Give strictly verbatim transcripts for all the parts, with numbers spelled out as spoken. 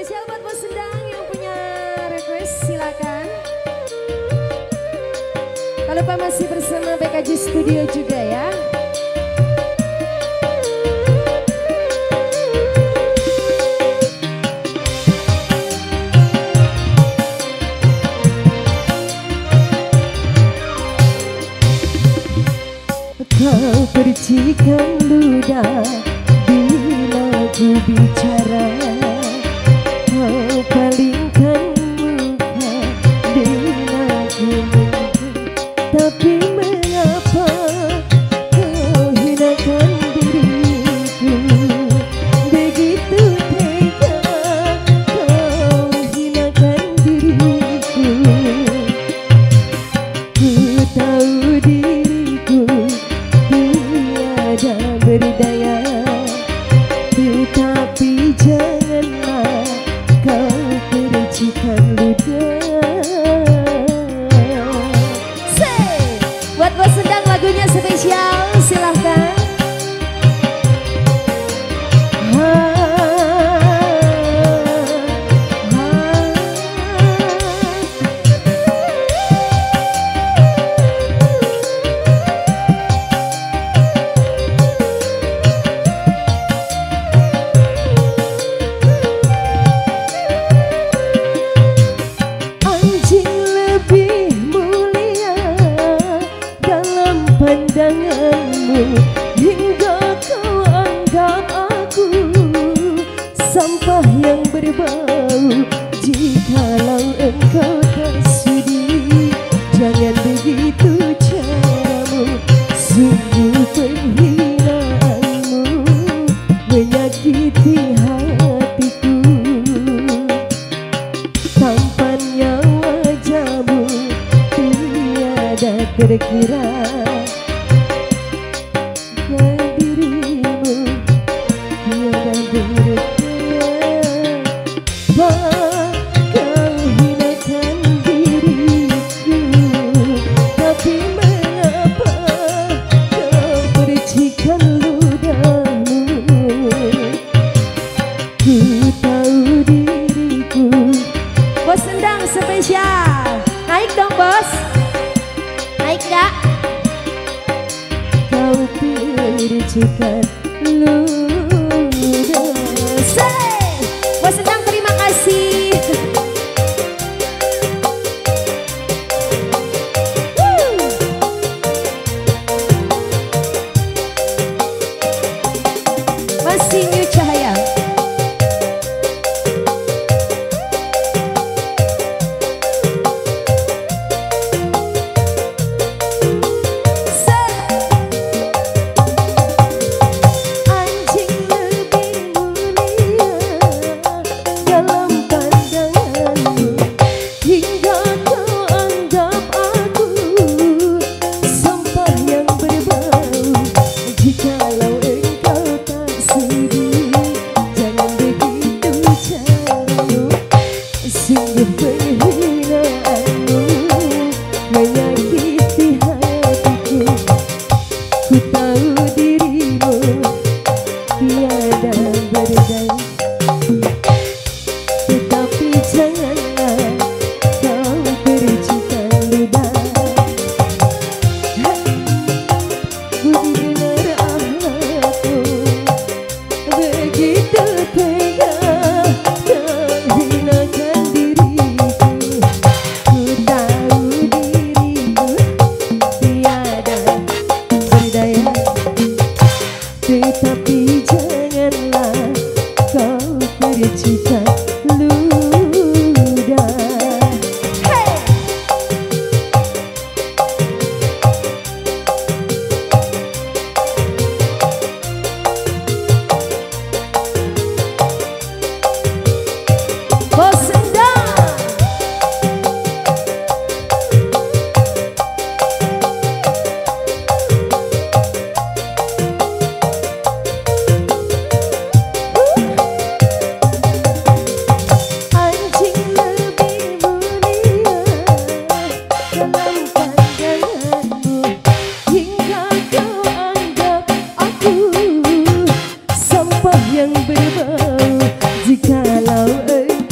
spesial buat Bos Sendang yang punya request silakan. Tak lupa masih bersama B K J Studio juga ya. Kau percikan ludah bila ku bicara, kau palingkan muka bila ku minta. Tapi mengapa kau hinakan diriku, begitu tega kau hinakan diriku. Ku tahu diriku tiada berdaya, tetapi janganlah kau percikan ludah. Say, buat Bos Sendang lagunya spesial, silahkan. Pandanganmu hingga kau anggap aku sampah yang berbau. Jikalau engkau tak sudi, jangan begitu caramu. Sungguh penghinaanmu menyakiti hatiku. Tampannya wajahmu tiada terkira, dirimu tiada berdaya. Kau hinakan diriku, tapi mengapa kau percikan ludahmu. Ku tahu diriku. Bos Sendang spesial, naik dong bos, naik gak? Kau percikan ludah. Say, Bos Sendang terima kasih. Woo. Masih New Cahaya. Sungguh penghinaanmu menyakiti hatiku. Ku tahu dirimu tiada berdaya, tetapi janganlah kau percikan ludah. Budi dengar aku begitu tega kau hinakan. Tetapi janganlah kau percikan ludah. Hey. Bos Sendang. Yang berbau, jikalau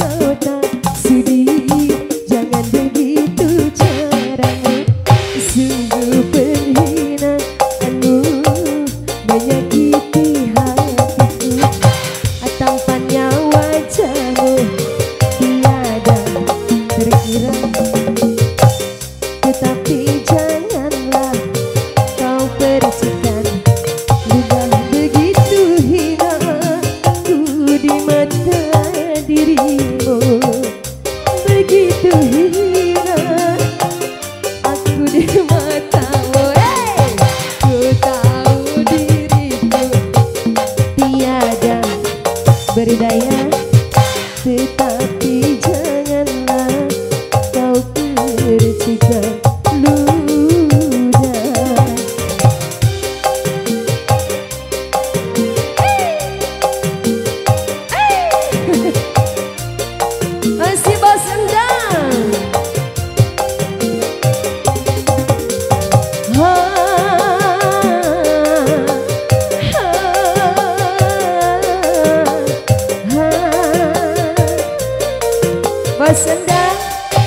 berdaya, tetapi janganlah kau percikan ludah. Masih bos endang. Ha, Bos endang.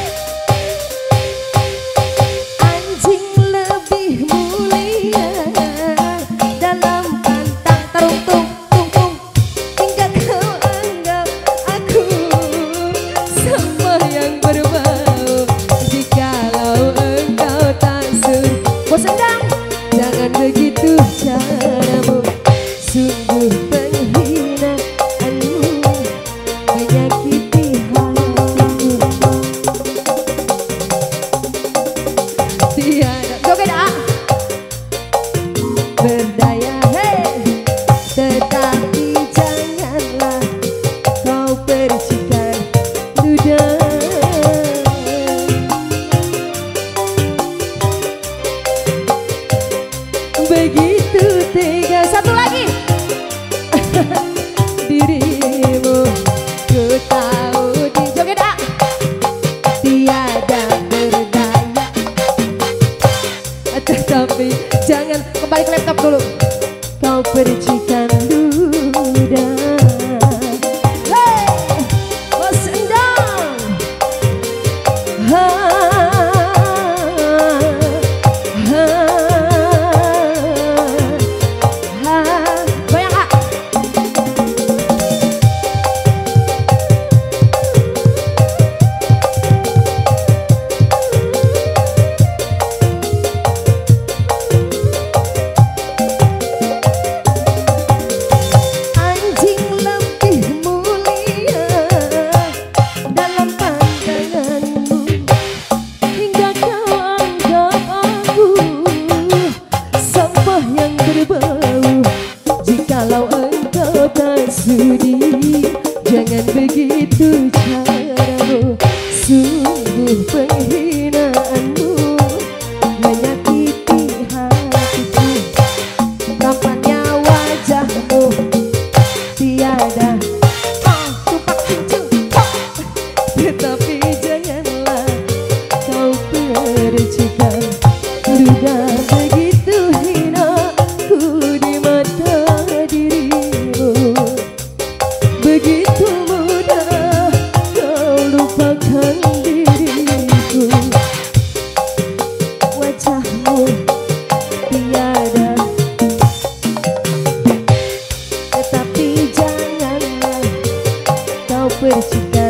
anjing lebih mulia dalam pantang teruntung tung tung, hingga kau anggap aku sama yang berbau. Jikalau engkau tak sudi, Bos endang. jangan begitu caramu, sungguh penghinaanmu menyakiti hatiku. Tiada Joget ah. berdaya, hey, tetapi janganlah kau percikan ludah. Begitu tega Satu lagi. dirimu, ku tahu di Joget ah. tiada berdaya, tetapi jangan Kembali ke laptop dulu. kau percikan ludah. Hey, bos endang. Ha, ha, ha. Goyang ah. Anjing lebih mulia dalam pandanganmu, hingga kau anggap aku sampah yang berbau. Jikalau engkau tak sudi, jangan begitu caramu, sungguh penghinaanmu menyakiti hatiku. Tampannya wajahmu tiada Ah, tupak cincin. tetapi janganlah kau percikan ludah. Begitu hina ku di mata dirimu, begitu mudah kau lupakan diriku. Wajahmu tiada, tetapi janganlah kau percikan